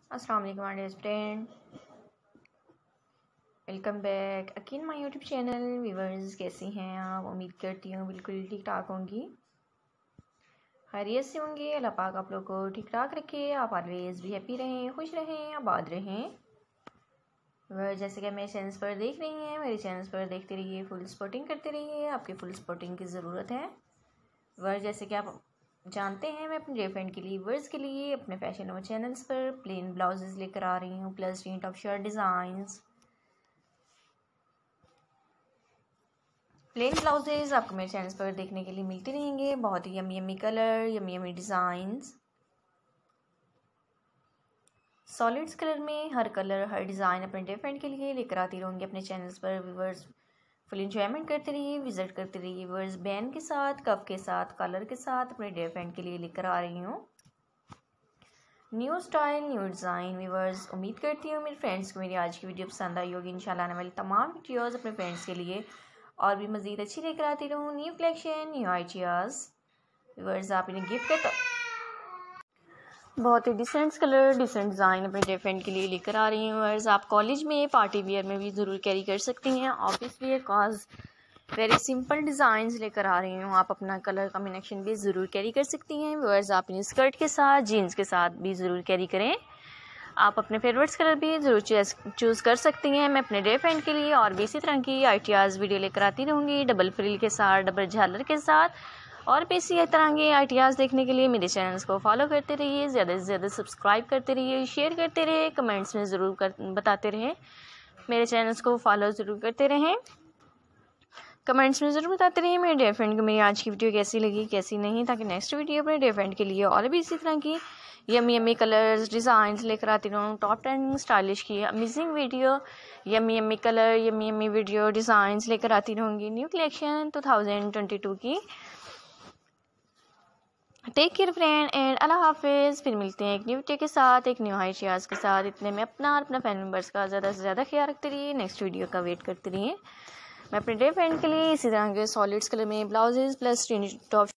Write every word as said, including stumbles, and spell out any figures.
अस्सलाम वालेकुम dear student, welcome back again my YouTube channel. Viewers, कैसी हैं आप? उम्मीद करती हूँ बिल्कुल ठीक ठाक होंगी, खैरियत से होंगे। अल्लाह पाक आप लोग को ठीक ठाक रखे, आप ऑलवेज भी हैप्पी रहें, खुश रहें, आबाद रहें। व्यूवर्स, जैसे कि मेरे चैनल पर देख रही हैं, मेरे चैनल पर देखते रहिए, फुल सपोर्टिंग करते रहिए, आपकी फुल सपोर्टिंग की ज़रूरत है। व्यूवर्स, जैसे कि आप जानते हैं, मैं अपने डे फ्रेंड के लिए वर्स के लिए अपने फैशन और चैनल्स पर प्लेन ब्लाउजेस लेकर आ रही हूँ, plus print of shirt designs. Plain blouses आपको मेरे चैनल पर देखने के लिए मिलते रहेंगे, बहुत ही yummy yummy colour, yummy yummy designs, solids colour में हर कलर हर डिज़ाइन अपने डे फ्रेंड के लिए लेकर आती रहूँगी अपने चैनल्स पर। व्यूवर्स, फुल इंजॉयमेंट करते रहिए, विजिट करते रहिए। व्यूवर्स, बैन के साथ, कप के साथ, कलर के साथ अपने डे फ्रेंड के लिए लेकर आ रही हूँ new style new design. Viewers, उम्मीद करती हूँ मेरे फ्रेंड्स को मेरी आज की वीडियो पसंद आई होगी। इंशाल्लाह आने वाली तमाम वीडियोज़ अपने फ्रेंड्स के लिए और भी मज़ीद अच्छी लेकर आती रहूँ, new collection, new ideas. Viewers, आप इन्हें गिफ्ट कर बहुत ही डिसेंट कलर, डिसेंट डिज़ाइन अपने डे फ्रेंड के लिए लेकर आ रही हूँ। व्यूवर्स, आप कॉलेज में, पार्टी वेयर में भी ज़रूर कैरी कर सकती हैं, office wear, cause very simple designs लेकर आ रही हूँ। आप अपना कलर कॉम्बिनेशन भी ज़रूर कैरी कर सकती हैं। व्यूवर्स, आप इन्हें स्कर्ट के साथ, जीन्स के साथ भी ज़रूर कैरी करें। आप अपने फेवरेट्स कलर भी ज़रूर चूज़ कर सकती हैं। मैं अपने डे फ्रेंड के लिए और भी इसी तरह की आइडियाज़ वीडियो लेकर आती रहूँगी, डबल फ्रिल के साथ, डबल झालर के साथ, और भी इसी तरह के आइडियाज़ देखने के लिए मेरे चैनल्स को फॉलो करते रहिए, ज़्यादा से ज़्यादा सब्सक्राइब करते रहिए, शेयर करते रहिए, कमेंट्स में ज़रूर कर बताते रहें, मेरे चैनल्स को फॉलो ज़रूर करते रहें, कमेंट्स में ज़रूर बताते रहिए मेरे डे फ्रेंड को मेरी आज की वीडियो कैसी लगी, कैसी नहीं, ताकि नेक्स्ट वीडियो अपने डे फ्रेंड के लिए और भी इसी तरह की यमी यमी कलर्स, डिज़ाइंस लेकर आती रहूँ। टॉप ट्रेंडिंग स्टाइलिश की amazing video, yummy yummy colour, yummy yummy video designs लेकर आती रहूँगी, new collection two thousand twenty two की। टेक केयर फ्रेंड एंड अल्लाह हाफिज़। फिर मिलते हैं एक न्यू वीडियो के साथ, एक न्यू आइडियाज़ के साथ। इतने में अपना और अपना फैमिली मेम्बर्स का ज़्यादा से ज़्यादा ख्याल रखते रहिए, नेक्स्ट वीडियो का वेट करते रहिए। मैं अपने डे फ्रेंड के लिए इसी तरह के सॉलिड्स कलर में ब्लाउजेज प्लस टॉप